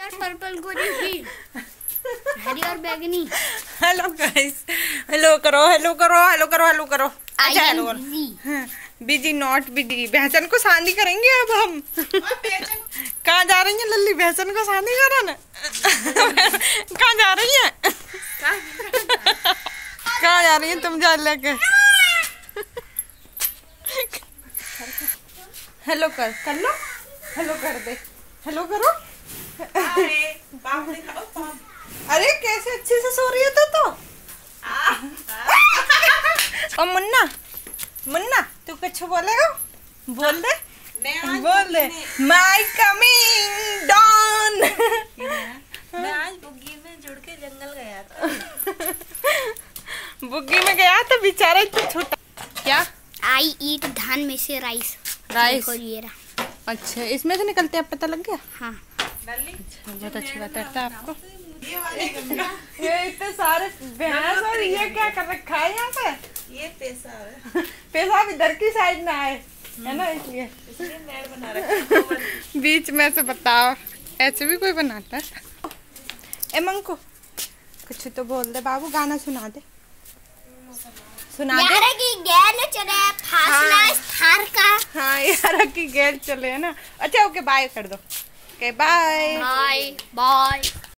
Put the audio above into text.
Purple गोरी हरी और बैगनी। हेलो गाइस, हेलो करो, हेलो करो, हेलो करो, हेलो करो। अच्छा हेलो करो। Busy not busy. बहसन को शादी करेंगे अब हम। कहाँ जा रही है लल्ली? बहसन को शादी करा ना। कहाँ जा रही है? कहाँ जा रही है तुम? जा लेके हेलो कर लो। हेलो कर दे। हेलो करो। अरे कैसे अच्छे से सो रही है तो और मुन्ना, मुन्ना तू कुछ बोलेगा? बोल दे, बोल दे। My coming don. मैं आज बुग्गी में जुड़ के जंगल गया था। बुग्गी में गया था बेचारा इतना छोटा। क्या? आई ईट धान में से राइस। राइस? ये रहा। अच्छा, इसमें से निकलते हैं, पता लग गया? हाँ। अच्छा, बहुत अच्छी बात है आपको। ये इतने सारे भैंस और ये क्या कर रखा है यहाँ पे? ये पेशा है। पेशाब इधर की साइड ना आए, है ना, इसलिए मेड़ बना रखा है। बीच में से बताओ, ऐसे भी कोई बनाता है? ए मंको कुछ तो बोल दे बाबू, गाना सुना दे, सुना दे। यार की गैल चले फासला थार का। हाँ यार की गैल चले, है ना। अच्छा ओके बाय कर दो। Okay bye bye bye.